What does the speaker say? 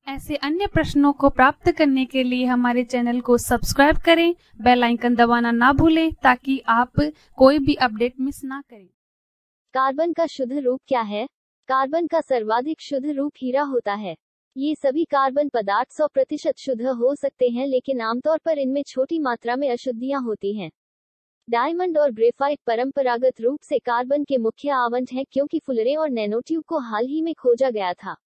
ऐसे अन्य प्रश्नों को प्राप्त करने के लिए हमारे चैनल को सब्सक्राइब करें, बेल आइकन दबाना ना भूलें ताकि आप कोई भी अपडेट मिस ना करें। कार्बन का शुद्ध रूप क्या है? कार्बन का सर्वाधिक शुद्ध रूप हीरा होता है। ये सभी कार्बन पदार्थ 100% शुद्ध हो सकते हैं, लेकिन आमतौर पर इनमें छोटी मात्रा में अशुद्धियां होती हैं। डायमंड और ग्रेफाइट परंपरागत रूप से कार्बन के मुख्य आवंट हैं, क्योंकि फुलरे और नैनोट्यूब को हाल ही में खोजा गया था।